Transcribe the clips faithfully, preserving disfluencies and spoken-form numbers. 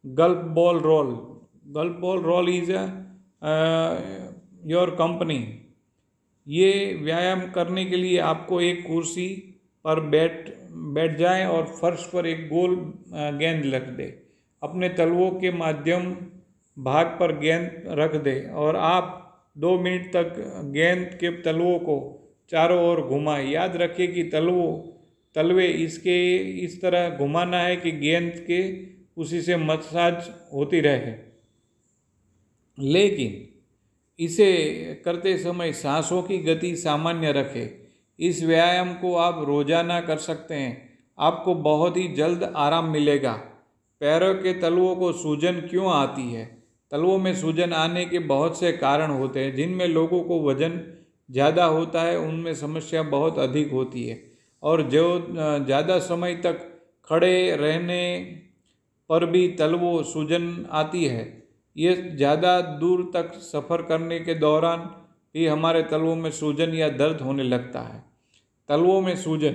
Gulf ball roll. Golf ball roll is your company. ये व्यायाम करने के लिए आपको एक कुर्सी पर बैठ बैठ जाएं और फर्श पर एक गोल गेंद रख दे। अपने तलवों के माध्यम भाग पर गेंद रख दे और आप दो मिनट तक गेंद के तलवों को चारों ओर घुमाएं। याद रखें कि तलवों तलवे इसके इस तरह घुमाना है कि गेंद के उसी से मसाज होती रहे। लेकिन इसे करते समय सांसों की गति सामान्य रखें। इस व्यायाम को आप रोजाना कर सकते हैं। आपको बहुत ही जल्द आराम मिलेगा। पैरों के तलवों को सूजन क्यों आती है? तलवों में सूजन आने के बहुत से कारण होते हैं। जिनमें लोगों को वजन ज़्यादा होता है उनमें समस्या बहुत अधिक होती है, और जो ज़्यादा समय तक खड़े रहने पर भी तलवों सूजन आती है। ये ज़्यादा दूर तक सफ़र करने के दौरान भी हमारे तलवों में सूजन या दर्द होने लगता है। तलवों में सूजन,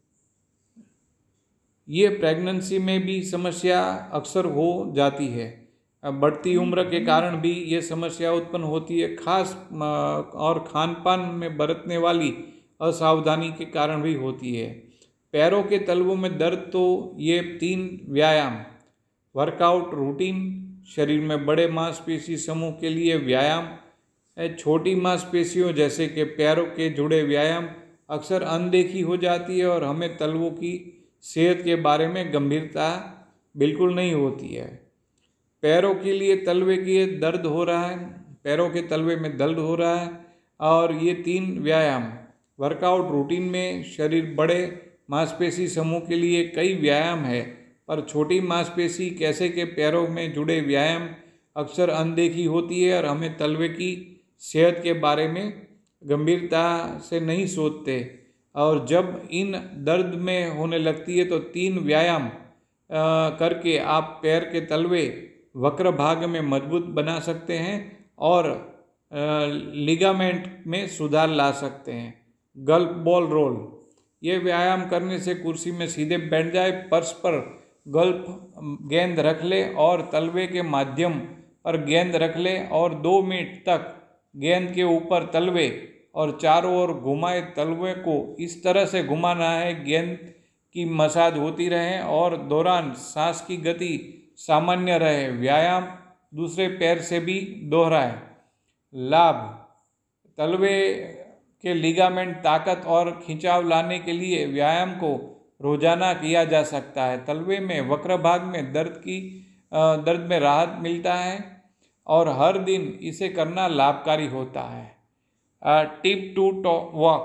ये प्रेगनेंसी में भी समस्या अक्सर हो जाती है। बढ़ती उम्र के कारण भी ये समस्या उत्पन्न होती है, खास और खान पान में बरतने वाली असावधानी के कारण भी होती है। पैरों के तलवों में दर्द, तो ये तीन व्यायाम वर्कआउट रूटीन, शरीर में बड़े मांसपेशी समूह के लिए व्यायाम, छोटी मांसपेशियों जैसे कि पैरों के जुड़े व्यायाम अक्सर अनदेखी हो जाती है और हमें तलवों की सेहत के बारे में गंभीरता बिल्कुल नहीं होती है। पैरों के लिए तलवे के दर्द हो रहा है, पैरों के तलवे में दर्द हो रहा है, और ये तीन व्यायाम वर्कआउट रूटीन में शरीर बड़े मांसपेशी समूह के लिए कई व्यायाम है, पर छोटी मांसपेशी कैसे के पैरों में जुड़े व्यायाम अक्सर अनदेखी होती है और हमें तलवे की सेहत के बारे में गंभीरता से नहीं सोचते। और जब इन दर्द में होने लगती है तो तीन व्यायाम करके आप पैर के तलवे वक्र भाग में मजबूत बना सकते हैं और लिगामेंट में सुधार ला सकते हैं। गल्फ बॉल रोल, ये व्यायाम करने से कुर्सी में सीधे बैठ जाए, फर्श पर गल्फ गेंद रख ले और तलवे के माध्यम पर गेंद रख ले और दो मिनट तक गेंद के ऊपर तलवे और चारों ओर घुमाए। तलवे को इस तरह से घुमाना है गेंद की मसाज होती रहे और दौरान सांस की गति सामान्य रहे। व्यायाम दूसरे पैर से भी दोहराए। लाभ, तलवे के लिगामेंट ताकत और खिंचाव लाने के लिए व्यायाम को रोजाना किया जा सकता है। तलवे में वक्र भाग में दर्द की दर्द में राहत मिलता है और हर दिन इसे करना लाभकारी होता है। टिप टू वॉक,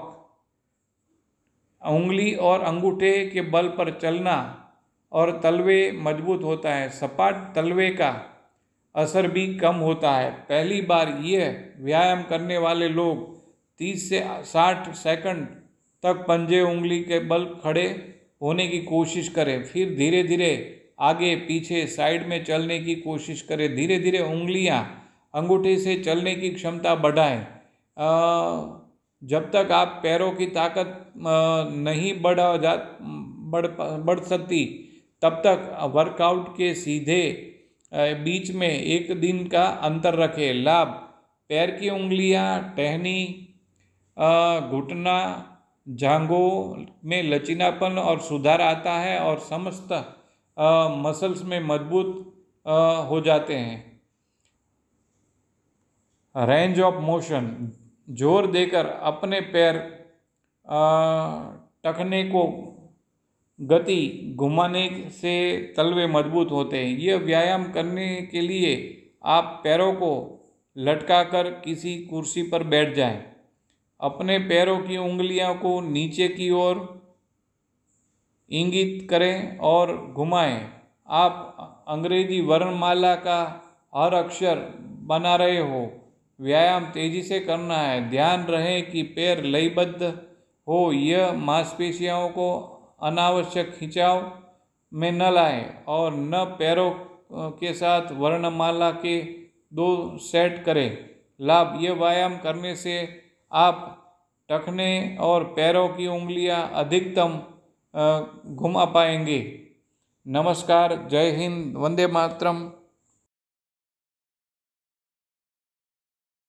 उंगली और अंगूठे के बल पर चलना और तलवे मजबूत होता है। सपाट तलवे का असर भी कम होता है। पहली बार यह व्यायाम करने वाले लोग तीस से साठ सेकंड तक पंजे उंगली के बल खड़े होने की कोशिश करें, फिर धीरे धीरे आगे पीछे साइड में चलने की कोशिश करें। धीरे धीरे उंगलियां अंगूठे से चलने की क्षमता बढ़ाएं। जब तक आप पैरों की ताकत नहीं बढ़ा जा बढ़ बढ़ सकती तब तक वर्कआउट के सीधे बीच में एक दिन का अंतर रखें। लाभ, पैर की उंगलियां, टहनी, घुटना, जांघों में लचीलापन और सुधार आता है और समस्त मसल्स में मजबूत हो जाते हैं। रेंज ऑफ मोशन, जोर देकर अपने पैर टखने को गति घुमाने से तलवे मजबूत होते हैं। यह व्यायाम करने के लिए आप पैरों को लटकाकर किसी कुर्सी पर बैठ जाएं। अपने पैरों की उंगलियों को नीचे की ओर इंगित करें और घुमाएं। आप अंग्रेजी वर्णमाला का हर अक्षर बना रहे हो। व्यायाम तेजी से करना है। ध्यान रहे कि पैर लयबद्ध हो। यह मांसपेशियों को अनावश्यक खिंचाव में न लाए और न पैरों के साथ वर्णमाला के दो सेट करें। लाभ, यह व्यायाम करने से आप टखने और पैरों की उंगलियां अधिकतम घुमा पाएंगे। नमस्कार, जय हिंद, वंदे मातरम।